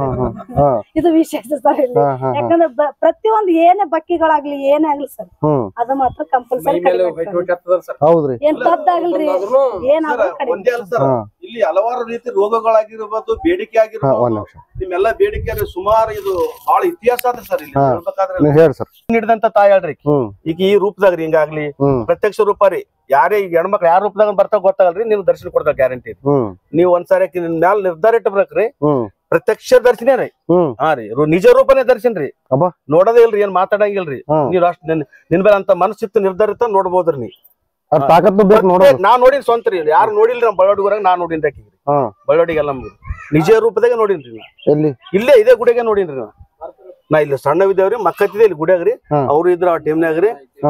ಇದು ವಿಶೇಷ ಸರ್ ಇಲ್ಲಿ ಯಾಕಂದ್ರೆ ಪ್ರತಿಯೊಂದ್ ಏನೇ ಬಕ್ಕಿಗಳಾಗ್ಲಿ ಏನೇ ಆಗ್ಲಿ ಸರ್ ಅದು ಮಾತ್ರ ಕಂಪಲ್ಸರಿ ಏನ್ ತದ್ದಾಗಲ್ರಿ ಏನಾದ್ರು ಇಲ್ಲಿ ಹಲವಾರು ರೀತಿ ರೋಗಗಳಾಗಿರ್ಬೋದು ಬೇಡಿಕೆ ಆಗಿರ್ಬೋದು ನಿಮ್ಮೆಲ್ಲ ಬೇಡಿಕೆ ಸುಮಾರು ಇದು ಬಹಳ ಇತಿಹಾಸ ಅದ ಸರ್ ಇಲ್ಲಿ ಹೇಳ್ಬೇಕಾದ್ರೆ ಹಿಡಿದಂತ ತಾಯಿ ಹೇಳ್ರಿ ಈಗ ಈ ರೂಪದಾಗ್ರಿ ಹಿಂಗಾಗ್ಲಿ ಪ್ರತ್ಯಕ್ಷ ರೂಪ ರೀ ಯಾರೇ ಈಗ ಹೆಣ್ಮಕ್ಳು ಯಾರ ರೂಪದಾಗ ಬರ್ತಾವ ಗೊತ್ತಾಗಲ್ರಿ ನೀವು ದರ್ಶನ ಕೊಡ್ತಾರ ಗ್ಯಾರಂಟಿ ನೀವ್ ಒಂದ್ಸಾರಿ ಮ್ಯಾಲ ನಿರ್ಧಾರ ಇಟ್ಟಬೇಕ್ರಿ ಪ್ರತ್ಯಕ್ಷ ದರ್ಶನ ರೀ ಹಾ ರೀ ನಿಜ ರೂಪನೇ ದರ್ಶನ ರೀ ನೋಡೋದೇ ಇಲ್ರಿ ಏನ್ ಮಾತಾಡಂಗಿಲ್ರಿ ನೀವ್ ಅಷ್ಟ್ ನಿನ್ ಮೇಲೆ ಅಂತ ಮನಸ್ಸಿತ್ತು ನಿರ್ಧಾರ ಇತ್ತ ನೋಡ್ಬೋದ್ರಿ ನೀ ನಾ ನೋಡಿನ್ ಸ್ವಂತ ರೀ ಯಾರು ನೋಡಿಲ್ರಿ ನಮ್ ಬಳ್ಳೋಡಿಗರಾಗ ನಾ ನೋಡಿನ್ರಿ ಆಕಿಗ್ರಿ ಬಳ್ಳೋಡಿಗೆಲ್ಲ ನಿಜ ರೂಪದಾಗ ನೋಡಿನ್ರಿ ನಾ ಇಲ್ಲೇ ಇದೇ ಗುಡಿಗೆ ನೋಡಿನ್ರಿ ನಾ ನಾ ಇಲ್ಲಿ ಸಣ್ಣವಿದ್ದೇವ್ರಿ ಮಕ್ಕತ್ತಿದೆ ಇಲ್ಲಿ ಗುಡಿಯಾಗ್ರಿ ಅವ್ರು ಇದ್ರ ಆ ಟೈಮ್ನಾಗ್ರಿ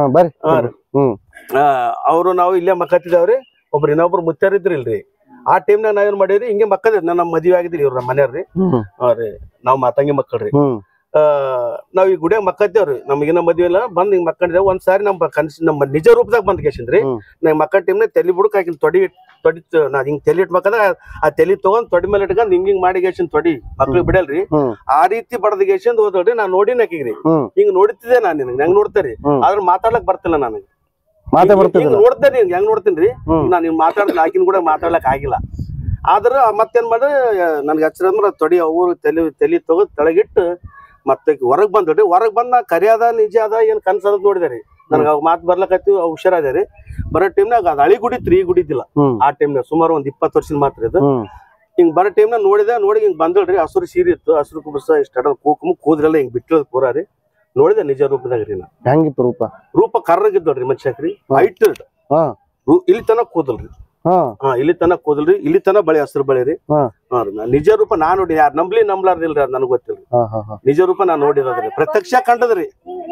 ಅವ್ರು ನಾವು ಇಲ್ಲೇ ಮಕ್ಕತ್ತಿದ್ದೇವ್ರಿ ಒಬ್ರು ಇನ್ನೊಬ್ರು ಮುತ್ತಾರ ಇದ್ರಿ ಇಲ್ರಿ ಆ ಟೈಮ್ನಾಗ ನಾವೇನ್ ಮಾಡೀವ್ರಿ ಹಿಂಗೆ ಮಕ್ಕಳ್ರಿ ನಮ್ ಮದ್ವಿ ಆಗಿದ್ರಿ ಇವ್ರ ನಮ್ಮ ಮನೆಯವ್ರಿ ಹಾ ರೀ ನಾವ್ ಮಾತಂಗಿ ಮಕ್ಕಳ್ರಿ ಆ ನಾವ್ ಈ ಗುಡಿಯಾಗ ಮಕ್ಕತ್ತೇವ್ರಿ ನಮ್ಗಿನ್ನ ಮದ್ವಿ ಇಲ್ಲ ಬಂದ್ ಹಿಂಗ್ ಮಕ್ಕಂಡಿದ್ದೇವ್ ಒಂದ್ ಸಾರಿ ನಮ್ ಕನ್ಸ್ ನಮ್ಮ ನಿಜ ರೂಪದಾಗ ಬಂದ್ ಕೇಸಿನ್ರಿ ನಾ ಮಕ್ಕ ಟೈಮ್ನ ತಲಿ ಬುಡಕ್ ಹಾಕಿನ ತೊಡಿ ತೊಡಿ ನಾ ಹಿಂಗ್ ತಲಿ ಇಟ್ಬೇಕಂದ್ರ ಆ ತಲಿ ತಗೊಂಡ್ ತೊಡಿ ಮೇಲೆ ಇಟ್ಕೊಂಡ್ ಹಿಂಗ್ ಹಿಂಗ್ ಮಾಡಿ ಗೇಸಿನ್ ತೊಡಿ ಮಕ್ಳಿಗೆ ಬಿಡಲ್ರಿ ಆ ರೀತಿ ಬಡದ ಗೇಸಿಂದ ಹೋದ್ರಿ ನಾ ನೋಡಿ ಹಾಕಿಗ್ರಿ ಹಿಂಗ್ ನೋಡ್ತಿದ್ದೆ ನಾನ್ ನಿನಗ್ ಹೆಂಗ್ ನೋಡ್ತೇರಿ ಆದ್ರ ಮಾತಾಡ್ಲಕ್ ಬರ್ತಿಲ್ಲ ನನಗೆ ನೋಡ್ತೇನೆ ಹೆಂಗ್ ನೋಡ್ತೀನಿ ನಾನ್ ನಿಮ್ ಮಾತಾಡ್ತೀನಿ ಆಕಿನ ಕೂಡ ಮಾತಾಡ್ಲಕ್ ಆಗಿಲ್ಲ ಆದ್ರ ಮತ್ತೇನ್ ಮಾಡ್ರಿ ನನ್ಗೆ ಹಚ್ಚಿರ ತೊಡಿ ಅವ್ರು ತಲಿ ತಲಿ ತಗದ್ ತೆಳಗಿಟ್ಟು ಮತ್ತೆ ಹೊರಗ್ ಬಂದ್ರಿ ಹೊರಗ್ ಬಂದ್ ನಾ ಕರಿಯಾದ ನಿಜ ಅದ ಏನ್ ಕನ್ಸದ ನೋಡಿದ್ರಿ ನನ್ಗ ಅವ್ ಮಾತ್ ಬರ್ಲಕತ್ತಿ ಹುಷಾರದೇರಿ ಬರೋ ಟೈಮ್ನಾಗ ಅದ್ ಹಳಿ ಗುಡಿತ್ರಿ ಈ ಗುಡಿದ್ದಿಲ್ಲ ಆ ಟೈಮ್ನಾಗ ಸುಮಾರು ಒಂದ್ ಇಪ್ಪತ್ತು ವರ್ಷದ ಮಾತ್ರ ಇದು ಹಿಂಗ್ ಬರೋ ಟೈಮ್ನಾಗ ನೋಡಿದೆ ನೋಡಿ ಹಿಂಗ್ ಬಂದಳ್ರಿ ಹಸುರು ಸೀರೆ ಇತ್ತು ಹಸುರು ಕುಬಸ ಇಷ್ಟ ಕೂಕುಮ್ ಕೂದ್ರೆಲ್ಲ ಹಿಂಗ್ ಬಿಟ್ಟು ಪೂರಾರಿ ನೋಡಿದೆ ನಿಜ ರೂಪದಾಗ್ರಿ ನಾ ಹೆಂಗಿತ್ತು ರೂಪ ರೂಪ ಕರ್ರಗಿದ್ದೋಡ್ರಿ ಮನುಷ್ಯಕ್ರಿ ಹೈಟ್ ಇಲ್ಲಿ ತನಕ ಕೂದಲ್ರಿ ಹಾ ಇಲ್ಲಿ ತನಕ ಕೂದಲ್ರಿ ಇಲ್ಲಿ ತನಕ ಬಳಿ ಹಸಿರು ಬಳಿ ರೀ ನಿಜ ರೂಪ ನಾ ನೋಡಿ ಯಾರು ನಂಬ್ಲಿ ನಂಬ್ಲಾರ್ದಿಲ್ರಿ ಅದ್ ನನಗ್ ಗೊತ್ತಿಲ್ರಿ ನಿಜ ರೂಪ ನಾ ನೋಡಿದ್ರಿ ಪ್ರತ್ಯಕ್ಷ ಕಂಡದ್ರಿ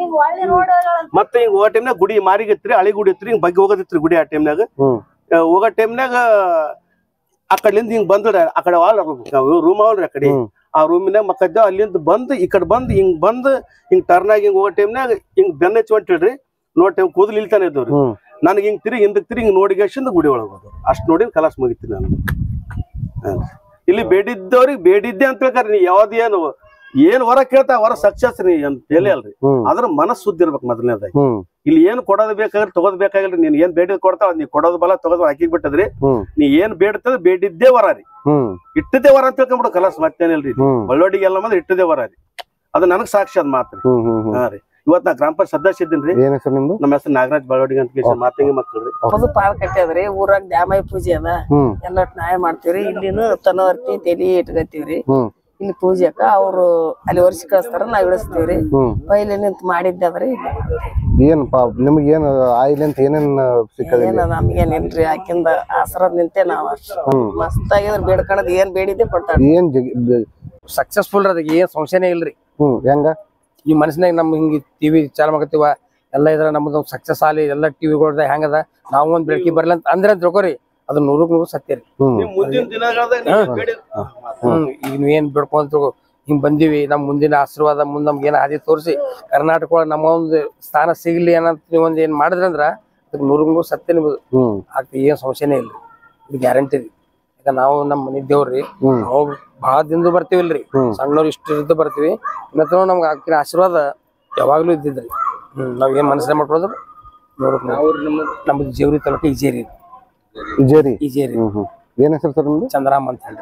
ಮತ್ತೆ ಹಿಂಗ್ ಹೋಗೋ ಟೈಮ್ನಾಗ ಗುಡಿ ಮಾರಿಗಿತ್ರಿ ಹಳಿ ಗುಡಿ ಇತ್ರಿ ಹಿಂಗ್ ಬಗ್ಗೆ ಹೋಗೋದಿತ್ರಿ ಗುಡಿ ಆ ಟೈಮ್ನಾಗ ಹೋಗೋ ಟೈಮ್ನಾಗ ಆ ಕಡ್ಲಿಂದ ಹಿಂಗ್ ಬಂದ್ರಿ ಆ ಕಡೆ ರೂಮ್ ಅವಲ್ರಿ ಆ ಕಡೆ ಆ ರೂಮಿನಾಗ ಮಕ್ಕದ್ದೇವ್ ಅಲ್ಲಿಂದ ಬಂದ್ ಈ ಕಡೆ ಬಂದ್ ಹಿಂಗ್ ಬಂದ್ ಹಿಂಗ್ ಟರ್ನ್ ಆಗಿ ಹಿಂಗ್ ಹೋಗೋ ಟೈಮ್ನಾಗ ಹಿಂಗ್ ಬೆನ್ನ ಹಚ್ಕೊಂಟಿಳ್ರಿ ನೋಡ್ ಟೈಮ್ ಕೂದಲು ಇಲ್ತಾನೆ ಇದ್ದವ್ರಿ ನನಗೆ ಹಿಂಗ್ ತಿರುಗಿ ಹಿಂದಕ್ ತಿರುಗಿ ಹಿಂಗ್ ನೋಡಿ ಗೆಷ್ಟಿಂದ ಗುಡಿ ಒಳಗ್ ಹೋದ್ರು ಅಷ್ಟ್ ನೋಡಿ ಕಲಾಸ್ ಮುಗಿತೀನಿ ನಾನು ಇಲ್ಲಿ ಬೇಡಿದ್ದವ್ರಿಗೆ ಬೇಡಿದ್ದೆ ಅಂತ ಹೇಳ್ತಾರ ನೀ ಯಾವ್ದೇನು ಏನ್ ಹೊರ ಕೇಳ್ತಾ ಹೊರ ಸಕ್ಸಸ್ ರೀ ಅಂತ ಹೇಳಿ ಅಲ್ರಿ ಅದ್ರ ಮನಸ್ ಸುದ್ದಿ ಇರ್ಬೇಕು ಮೊದಲನೇದಾಗಿ ಇಲ್ಲಿ ಏನ್ ಕೊಡೋದ್ ಬೇಕಾಗಿಲ್ಲ ತಗೋದ್ ಬೇಕಾಗಿಲ್ರಿ ನೀನ್ ಏನ್ ಬೇಡಿದ್ ಕೊಡ್ತಾವ ನೀ ಕೊಡೋದ್ ಬಲ ತಗೋದ್ ಹಾಕಿಗ್ ಬಿಟ್ಟದ್ರಿ ನೀ ಏನ್ ಬೇಡ್ತದ ಬೇಡಿದ್ದೇ ವರ ರೀ ಇಟ್ಟದೇ ವರ ಅಂತ ತಿಳ್ಕೊಂಡ್ಬಿಡು ಕಲಾಸ್ ಮತ್ತೇನಿಲ್ರಿ ಬಳ್ಳೋಡಿಗೆ ಎಲ್ಲ ಮಂದಿ ಇಟ್ಟದೇ ವರ ರೀ ಅದ್ ನನಗ್ ಸಾಕ್ಷಿ ಅದ್ ಮಾತ್ರಿ ಹಾ ರೀ ಇವತ್ ನಾ ಗ್ರಾಮ ಪಂಚಾಯತ್ ಸದಸ್ಯ ಇದ್ದೀನ್ರಿ ನಮ್ಮ ಹೆಸರು ನಾಗರಾಜ್ ಬಳ್ಳೋಡಿಗೆ ಅಂತ ಮಾತಂಗಿ ಮಕ್ಕಳ್ರಿ ಅದು ಪಾಲ್ ಕಟ್ಟ್ಯದ್ರಿ ಊರಾಗ ದ್ಯಾಮೈ ಪೂಜೆ ಅದ ಎಲ್ಲ ನ್ಯಾಯ ಮಾಡ್ತೀವ್ರಿ ಇಲ್ಲಿನು ತನವರ್ತಿ ತಲಿ ಇಟ್ಕತ್ತೀವ್ರಿ ಇಲ್ಲಿ ಪೂಜೆಕ ಅವ್ರು ಅಲ್ಲಿ ವರ್ಷ ಕಳಿಸ್ತಾರ ನಾವ್ ಇಳಿಸ್ತೀವ್ರಿ ಪೈಲೆ ನಿಂತ ಮಾಡಿದ್ದದ್ರಿ ಏನ್ ನಿಮ್ಗೆ ಏನ್ ಆಯಿಲ್ ಅಂತ ಏನೇನ್ ಏನ ನಮ್ಗೇನಿಲ್ರಿ ಆಕಿಂದ ಆಸರದ ನಿಂತೆ ನಾವ್ ಮಸ್ತ್ ಆಗಿದ್ರ ಬೇಡ್ಕಣದ್ ಏನ್ ಬೇಡಿದ್ದೆ ಕೊಡ್ತಾರ ಏನ್ ಸಕ್ಸಸ್ಫುಲ್ ಅದ ಏನ್ ಸಂಶಯನೇ ಇಲ್ರಿ ಹ್ಮ್ ಹೆಂಗ ಈ ಮನಸ್ಸಿನಾಗ ನಮ್ ಹಿಂಗ ಟಿವಿ ಚಾಲು ಮಾಡಕತ್ತೀವ ಎಲ್ಲ ಇದ್ರ ನಮ್ದು ಸಕ್ಸಸ್ ಆಲಿ ಎಲ್ಲ ಟಿವಿಗಳ್ದ ಹೆಂಗದ ನಾವ್ ಒಂದ್ ಬೆಳಕಿ ಬರ್ಲಿ ಅಂತ ಅಂದ್ರೆ ತಿಳ್ಕೊರಿ ಅದು ನೂರಕ್ ನೂರು ಸತ್ಯ ರೀ ಹ್ಮ್ ಈಗ ನೀವ್ ಏನ್ ಬಿಡ್ಕೊಂತ ಹಿಂಗ್ ಬಂದಿವಿ ನಮ್ ಮುಂದಿನ ಆಶೀರ್ವಾದ ಮುಂದ್ ನಮ್ಗೆ ಏನ್ ಹಾದಿ ತೋರಿಸಿ ಕರ್ನಾಟಕ ಒಳಗ ನಮ್ಮ ಒಂದು ಸ್ಥಾನ ಸಿಗ್ಲಿ ಅನ್ನಂತ ನೀವ್ ಒಂದ್ ಏನ್ ಮಾಡಿದ್ರಂದ್ರ ಅದಕ್ಕೆ ನೂರು ನೂರು ಸತ್ಯ ನಿಮ್ದು ಆಗ್ತಿ ಏನ್ ಸಮಸ್ಯೆನೇ ಇಲ್ಲ ಇದು ಗ್ಯಾರಂಟಿ ರೀ. ಯಾಕ ನಾವು ನಮ್ ಮನಿ ದೇವ್ರಿ ನಾವು ಬಾಳ ದಿಂದ ಬರ್ತೀವಿಲ್ರಿ ಸಣ್ಣವ್ರು ಇಷ್ಟ ಇದ್ದು ಬರ್ತೀವಿ ಇನ್ನೂ ನಮ್ಗೆ ಆಗ್ತಿನ ಆಶೀರ್ವಾದ ಯಾವಾಗ್ಲೂ ಇದ್ದಿದ್ರಿ. ಹ್ಮ್ ನಾವ್ ಏನ್ ಮನಸ್ಸೇ ಮಾಡ್ಕೊಳೋದ್ರ ನೋಡಕ್ ನಮ್ದು ಜೇವ್ರಿ ತಾಲೂಕು ಇಜೇರಿ ಇಜೇರಿ ಇಜೇರಿ ಏನ್ ಹೆಸರು ಸರ್ ನಿಮ್ದು? ಚಂದ್ರಾಮ್ ಅಂತ ಹೇಳಿ.